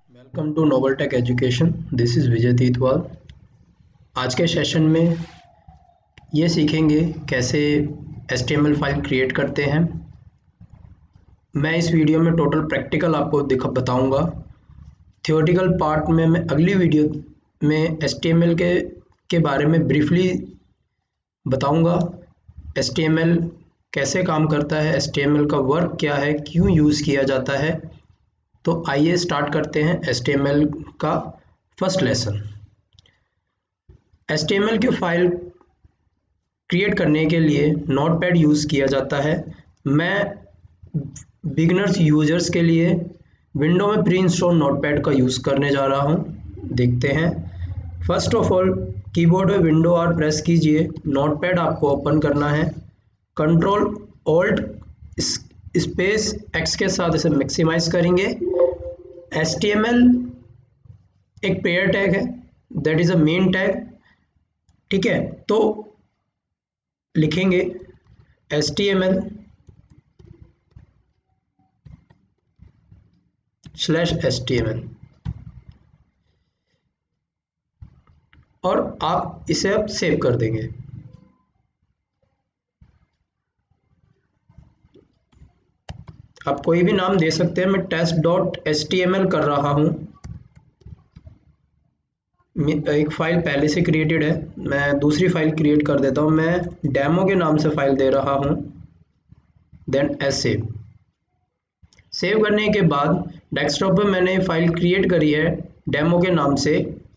Welcome to noble tech education. This is Vijay Titwal. आज के session में ये सीखेंगे कैसे HTML फाइल क्रिएट करते हैं। मैं इस वीडियो में टोटल प्रैक्टिकल आपको बताऊंगा। थियोरेटिकल पार्ट में मैं अगली वीडियो में HTML के बारे में ब्रीफली बताऊंगा। HTML कैसे काम करता है, HTML का वर्क क्या है, क्यों यूज़ किया जाता है। तो आइए स्टार्ट करते हैं HTML का फर्स्ट लेसन। HTML की फाइल क्रिएट करने के लिए नोटपैड यूज़ किया जाता है। मैं बिगिनर्स यूजर्स के लिए विंडो में प्री इंस्टॉल नोटपैड का यूज़ करने जा रहा हूं। देखते हैं। फर्स्ट ऑफ ऑल कीबोर्ड में विंडो आर प्रेस कीजिए। नोटपैड आपको ओपन करना है। कंट्रोल ऑल्ट स्पेस एक्स के साथ इसे मैक्सिमाइज करेंगे। HTML एक पेयर टैग है, that is a main tag. ठीक है, तो लिखेंगे HTML/HTML और आप इसे अब सेव कर देंगे। आप कोई भी नाम दे सकते हैं। मैं test.html कर रहा हूं। एक फाइल पहले से क्रिएटेड है, मैं दूसरी फाइल क्रिएट कर देता हूं। मैं डेमो के नाम से फाइल दे रहा हूं। देन सेव करने के बाद डेस्कटॉप पे मैंने फाइल क्रिएट करी है डेमो के नाम से।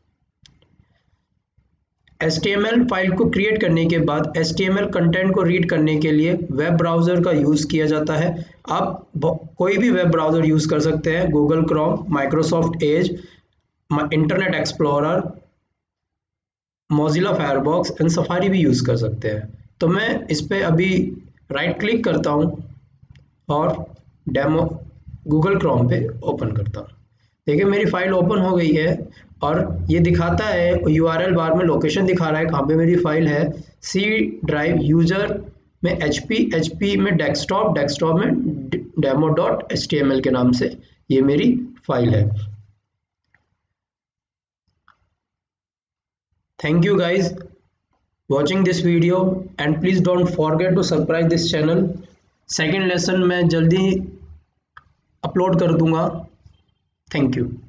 HTML फाइल को क्रिएट करने के बाद HTML कंटेंट को रीड करने के लिए वेब ब्राउज़र का यूज़ किया जाता है। आप कोई भी वेब ब्राउज़र यूज़ कर सकते हैं। Google Chrome, Microsoft Edge, Internet Explorer, Mozilla Firefox and Safari भी यूज़ कर सकते हैं। तो मैं इस पर अभी राइट क्लिक करता हूँ और डेमो गूगल क्रोम पे ओपन करता हूँ। देखिए मेरी फाइल ओपन हो गई है और ये दिखाता है URL बार में लोकेशन दिखा रहा है कहाँ पे मेरी फाइल है। सी ड्राइव, यूजर में HP में डेस्कटॉप में demo.html के नाम से ये मेरी फाइल है। Thank you guys watching this video and please don't forget to subscribe this channel. Second lesson मैं जल्दी अपलोड कर दूंगा। Thank you.